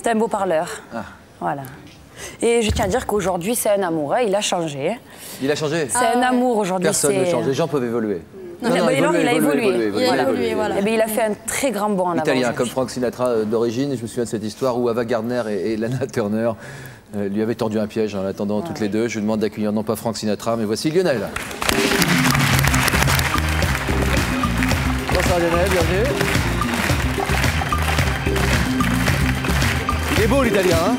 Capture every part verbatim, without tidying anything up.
C'était un beau parleur. Ah. Voilà. Et je tiens à dire qu'aujourd'hui, c'est un amour. Hein. Il a changé. Il a changé. C'est ah, un ouais. amour aujourd'hui. Personne ne change. Les gens peuvent évoluer. Non, non, non, il, évoluer, il a évolué. évolué, évolué, il a évolué, voilà. Et bien, il a fait un très grand bond en avant. Italien, comme Frank Sinatra d'origine. Je me souviens de cette histoire où Ava Gardner et, et Lana Turner euh, lui avaient tendu un piège en attendant ouais. toutes les deux. Je vous demande d'accueillir non pas Frank Sinatra, mais voici Lionel. Bonsoir Lionel, bienvenue. Il est beau l'italien, hein?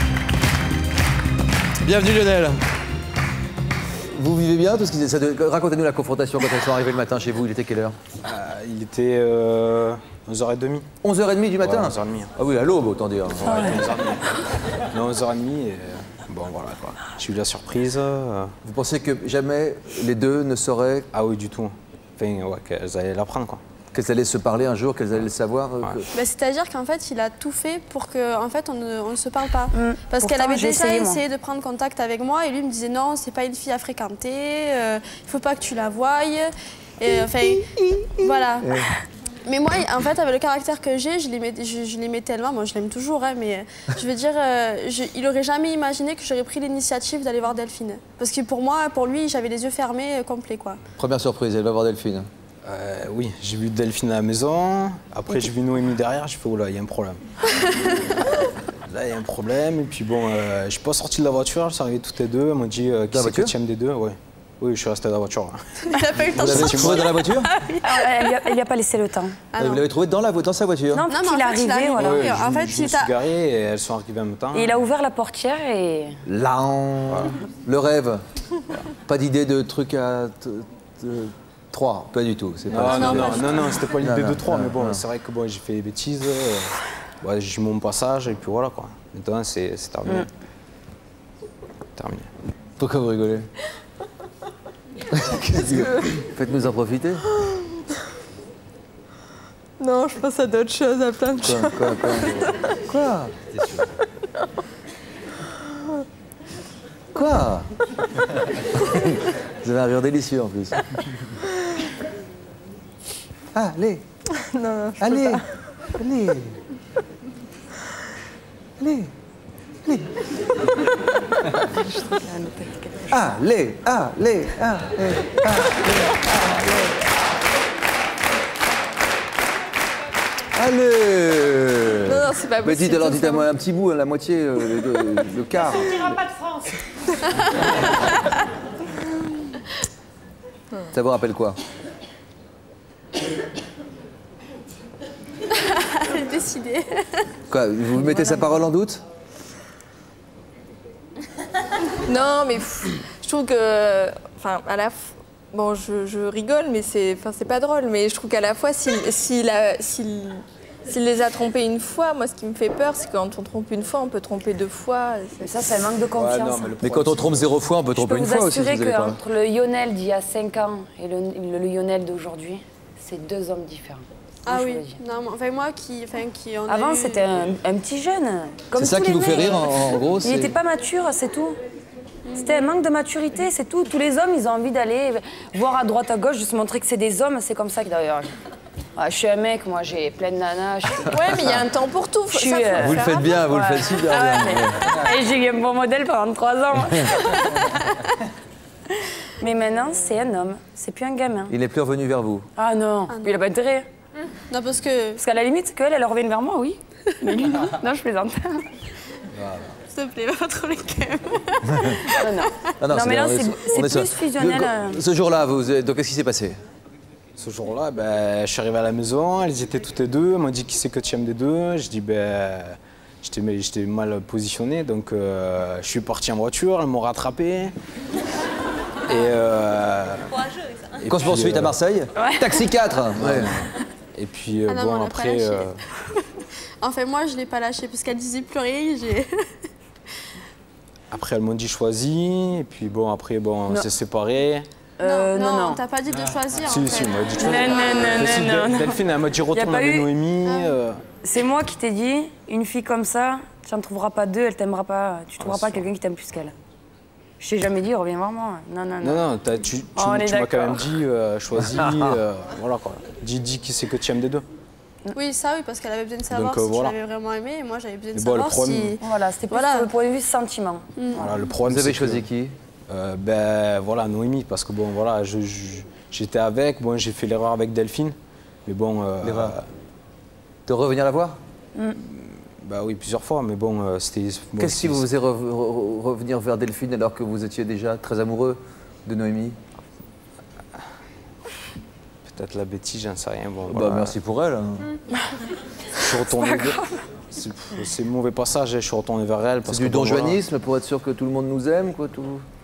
Bienvenue Lionel. Vous vivez bien tout ce qui... de... Racontez-nous la confrontation quand elles sont arrivées le matin chez vous. Il était quelle heure? euh, Il était euh, onze heures trente. onze heures trente du matin? Ouais, onze heures trente. Ah oui, à l'aube autant dire. Ouais, ouais. onze heures trente. Non, onze heures trente et bon voilà quoi. J'ai eu la surprise. Euh... Vous pensez que jamais les deux ne sauraient... Ah oui, du tout. Enfin, ouais, qu'elles allaient l'apprendre quoi. Qu'elles allaient se parler un jour, qu'elles allaient le savoir ouais. que... bah, c'est-à-dire qu'en fait, il a tout fait pour qu'en en fait, on ne, on ne se parle pas. Mmh. Parce qu'elle avait déjà essayé, essayé de prendre contact avec moi et lui me disait non, c'est pas une fille à fréquenter, euh, il faut pas que tu la voies. Et enfin, voilà. Ouais. Mais moi, en fait, avec le caractère que j'ai, je l'aimais je, je l'aimais tellement, moi je l'aime toujours, hein, mais je veux dire, euh, je, il aurait jamais imaginé que j'aurais pris l'initiative d'aller voir Delphine. Parce que pour moi, pour lui, j'avais les yeux fermés, euh, complets, quoi. Première surprise, elle va voir Delphine. Euh, oui, j'ai vu Delphine à la maison, après j'ai vu Noémie derrière, j'ai fait oh là, il y a un problème. Là, il y a un problème, et puis bon, euh, je suis pas sorti de la voiture, je suis arrivé toutes les deux, elles m'ont dit euh, qui c'est que tu aimes des deux, ouais. Oui, je suis resté dans la voiture. Elle n'a pas eu le temps de sortir. Vous l'avez trouvé dans la voiture? ah, Elle lui a pas laissé le temps. Ah, vous l'avez trouvé dans, la, dans sa voiture? Non, non mais il est arrivé, arrivé, voilà. Ouais, en je, fait, je me suis garé et elles sont arrivées en même temps. Et il a ouvert la portière et... Là, on... voilà. Le rêve. Pas d'idée de truc à... trois, pas du tout. Non, pas non, non, non, non, non, c'était pas l'idée de trois, mais bon, c'est vrai que bon, j'ai fait des bêtises, euh, ouais, j'ai eu mon passage et puis voilà quoi. Maintenant, c'est terminé. Mm. Terminé. Pourquoi vous rigolez? que... Faites-nous en profiter. Non, je pense à d'autres choses, à plein de quoi, choses. Quoi, quoi, quoi, quoi? Quoi? Vous avez un rire délicieux en plus. Allez. Non, non, je allez. peux pas. Allez. Allez. Allez. Allez, allez, allez, allez. Allez. Non, non, c'est pas possible. Mais dites alors, dites-moi un petit bout, la moitié, le, le, le quart. Ça ne sortira pas de France. Ça vous rappelle quoi? Elle est décidée. Quoi, vous mettez voilà. sa parole en doute? Non, mais pff, je trouve que, enfin, à la, bon, je, je rigole, mais c'est, enfin, c'est pas drôle. Mais je trouve qu'à la fois, s'il, s'il, a, s'il, s'il les a trompés une fois, moi, ce qui me fait peur, c'est que quand on trompe une fois, on peut tromper deux fois. Mais ça, c'est un manque de confiance. Ouais, non, mais, mais quand on trompe zéro fois, on peut tromper une fois aussi. Je peux vous assurer qu'entre le Lionel d'il y a cinq ans et le, le, le Lionel d'aujourd'hui, c'est deux hommes différents. Ah oui, non, enfin moi qui, enfin qui on Avant eu... c'était un, un petit jeune. C'est ça qui vous fait rire en, en gros? Il n'était pas mature, c'est tout. C'était un manque de maturité, c'est tout. Tous les hommes, ils ont envie d'aller voir à droite, à gauche, de se montrer que c'est des hommes, c'est comme ça que d'ailleurs. Ah, je suis un mec, moi j'ai plein de nanas. Je suis... Ouais, mais il y a un temps pour tout. Faut, suis, ça, faut euh... le vous le faites bien, vous ouais. le faites super bien. Ah, et j'ai eu un bon modèle pendant trois ans. Mais maintenant, c'est un homme, c'est plus un gamin. Il n'est plus revenu vers vous? Ah non, ah, non. Il n'a pas intérêt. Non, parce que... Parce qu'à la limite, qu'elle, elle revienne vers moi, oui. Mais lui, non. Non, je plaisante. Voilà. S'il te plaît, va pas trop les cœurs. Non, non. Ah non, non mais là, c'est plus ça. Fusionnel. De, ce jour-là, donc qu'est-ce qui s'est passé? Ce jour-là, ben, je suis arrivé à la maison, elles étaient toutes les deux, elles m'ont dit qui c'est que tu aimes des deux. Je dis, ben, j'étais mal positionné, donc euh, je suis parti en voiture, elles m'ont rattrapé. Et euh, course-poursuite euh, à Marseille, ouais. Taxi quatre. Ouais. Et puis, euh, ah non, bon, après... Euh... Enfin, moi, je l'ai pas lâché, parce qu'elle disait plus rien, j'ai... Après, elles m'ont dit choisis, et puis bon, après, bon, on s'est séparés. Euh, non, non, non. T'as pas dit de choisir. Si, en fait. si, moi, dit de choisir. Non, non, non, si, non, non. Delphine, elle m'a dit retourne avec eu... Noémie. Ah. Euh... C'est moi qui t'ai dit, une fille comme ça, tu n'en trouveras pas deux, elle t'aimera pas, tu trouveras ah, pas quelqu'un qui t'aime plus qu'elle. Je t'ai jamais dit, reviens vers moi. Non, non, non. Non, non, tu, tu, oh, tu m'as quand même dit, euh, choisis, euh, voilà quoi. Dis, dis qui c'est que tu aimes des deux. Oui, ça oui, parce qu'elle avait besoin de savoir Donc, euh, si voilà. tu l'avais vraiment aimé, et moi j'avais besoin de Et bon, le savoir problème- si... Voilà, c'était plus Voilà. sur le point de vue sentiment. Voilà, le problème, Vous avez c'est choisi que- qui? Euh, ben voilà, Noémie, parce que bon voilà, je- je- j'étais avec, bon j'ai fait l'erreur avec Delphine, mais bon. euh, L'erreur. De revenir la voir? Bah oui, plusieurs fois, mais bon, euh, c'était. bon, Qu'est-ce qui c'est- vous faisait re- re- revenir vers Delphine alors que vous étiez déjà très amoureux de Noémie? Peut-être la bêtise, j'en sais rien. Bon, Bah, voilà. merci pour elle. Je suis retourné vers- C'est c'est mauvais passage, je suis retourné vers elle. parce C'est du que, bon, voilà. donjuanisme pour être sûr que tout le monde nous aime, quoi, tout.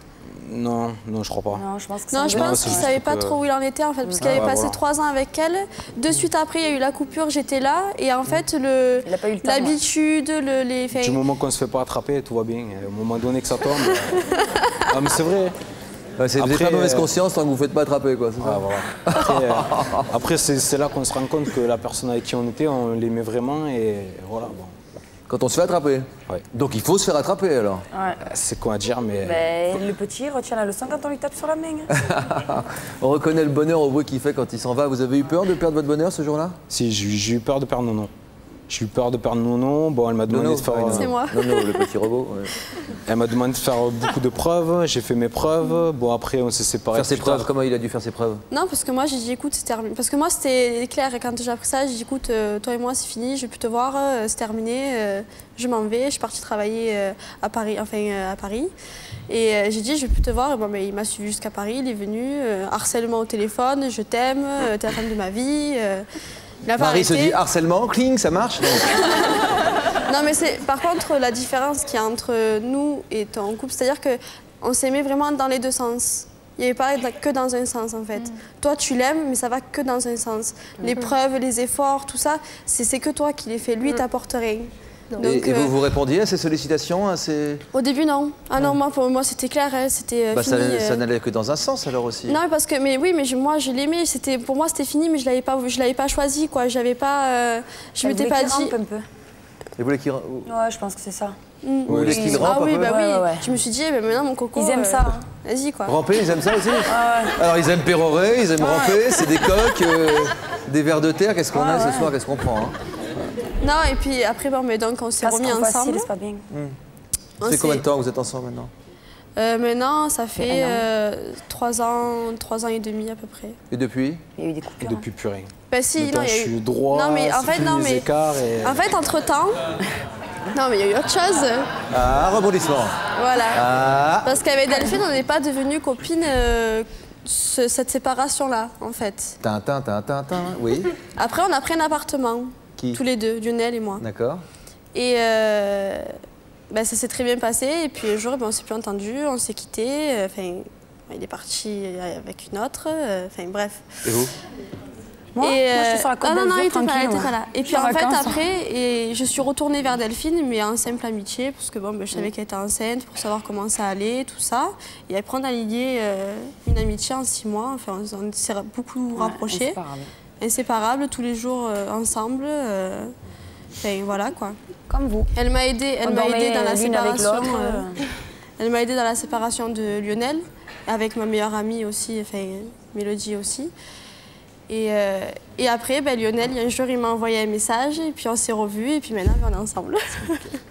Non, non, je crois pas. Non, je pense que Non, c'est je un- Non, pense c'est qu'il juste savait pas que- trop où il en était en fait, parce qu'il Ah, avait ouais, passé voilà. trois ans avec elle. De suite après, il y a eu la coupure, j'étais là, et en fait, le Il a pas eu le temps, ouais. l'habitude, le, les... enfin, Du moment qu'on ne se fait pas attraper, tout va bien. Et au moment donné que ça tombe. euh, Ah, mais c'est vrai. Ouais, c'est- vous n'avez Après, pas mauvaise euh, conscience tant que vous ne vous faites pas attraper, quoi. c'est ça Ah, voilà. Après, euh, après, c'est c'est là qu'on se rend compte que la personne avec qui on était, on l'aimait vraiment. Et voilà, bon. Quand on se fait attraper. Ouais. Donc il faut se faire attraper alors. Ouais. C'est quoi à dire, mais. Ben, le petit retient la leçon quand on lui tape sur la main. hein. On reconnaît le bonheur au bruit qu'il fait quand il s'en va. Vous avez eu peur de perdre votre bonheur ce jour-là? Si, j'ai j'ai eu peur de perdre Nono. J'ai eu peur de perdre Nono. Bon, elle m'a demandé Nono, de faire. ouais, euh, C'est moi. Non, non, le petit robot. ouais. Elle m'a demandé de faire beaucoup de preuves. J'ai fait mes preuves. Bon, après, on s'est séparés. Faire ses plus preuves, tard. comment il a dû faire ses preuves? Non, parce que moi, j'ai dit, écoute, c'est terminé. Parce que moi, c'était clair, et quand j'ai appris ça, j'ai dit, écoute, euh, toi et moi, c'est fini, je vais plus te voir, euh, c'est terminé, euh, je m'en vais. Je suis partie travailler euh, à Paris, enfin, euh, à Paris. Et euh, j'ai dit, je vais plus te voir. Et bon, ben, il m'a suivi jusqu'à Paris, il est venu, euh, harcèlement au téléphone, je t'aime, euh, t'es la femme de ma vie. euh, il a pas Marie se arrêté. dit harcèlement, cling, ça marche? Non. Non, mais c'est par contre la différence qu'il y a entre nous et ton couple, c'est-à-dire qu'on s'aimait vraiment dans les deux sens. Il n'y avait pas que dans un sens en fait. Toi, tu l'aimes, mais ça va que dans un sens. Les preuves, les efforts, tout ça, c'est c'est que toi qui les fais. Lui, il t'apporte rien. Donc, Et, et euh, vous vous répondiez à ces sollicitations, à ces... au début, non. Ah non, moi, pour moi, c'était clair, hein, c'était euh, Bah, ça, fini. ça euh. n'allait que dans un sens alors aussi. Non, mais parce que, mais oui, mais je- moi, je l'aimais. C'était, pour moi, c'était fini, mais je l'avais pas, je l'avais pas choisi, quoi. J'avais pas, euh, je Elle m'étais voulait pas qu'il dit. rampe un peu. Et vous voulez qu'il... Vous Ouais, je pense que c'est ça. Mm. voulez qu'il rampe Ah un oui, peu? bah oui. Ouais, ouais, ouais. Je me suis dit, eh ben, maintenant, mon coco. Ils aiment euh, ça, hein. Vas-y, quoi. Ramper, ils aiment ça aussi? Alors ils aiment pérorer, ils aiment ramper, c'est des coques, euh, des vers de terre. Qu'est-ce qu'on a ce soir? Qu'est-ce qu'on prend, hein? Non, et puis après, bon, mais donc, on s'est Pas remis trop ensemble. facile, c'est pas bien. On Ça fait combien de s'est- temps que vous êtes ensemble maintenant? Euh, maintenant, ça fait un an. euh, trois ans, trois ans et demi à peu près. Et depuis? Il y a eu des Et coupures. depuis plus rien. Bah si, Maintenant, non, il y je a eu... suis droit, Non, mais en c'est fait, fini non, les mais... écarts et- En fait, entre-temps... Non, mais il y a eu autre chose. Ah, rebondissement. Voilà. Ah, Parce qu'avec Delphine, on n'est pas devenues copines euh, ce- cette séparation-là, en fait. tintin, tintin, tintin, oui. Après, on a pris un appartement. Qui? Tous les deux, Lionel et moi. D'accord. Et euh, bah, ça s'est très bien passé. Et puis un jour, bah, on s'est plus entendu, on s'est quittés. euh, Enfin, il est parti avec une autre. euh, Enfin, bref. Et vous? Moi, Et, moi, euh, j'étais sur la côte non, non, non, d'Azur, il était pas là, tranquille, il était moi. pas là. Et Je puis suis en en fait, vacances. après, et je suis retournée vers Delphine, mais en simple amitié, parce que bon, ben, je savais qu'elle était enceinte, pour savoir comment ça allait, tout ça. Et après, on a lié euh, une amitié en six mois. Enfin, on, on s'est beaucoup Ouais, rapprochés, inséparable. inséparables, tous les jours euh, ensemble. euh, Enfin, voilà quoi. Comme vous. Elle m'a aidée, elle On m'a aidée dormait dans la l'une avec séparation. l'autre, euh, euh. Elle m'a aidée dans la séparation de Lionel, avec ma meilleure amie aussi, enfin Mélodie aussi. Et, euh, et après, ben, Lionel, un jour, il m'a envoyé un message, et puis on s'est revus, et puis maintenant, on est ensemble.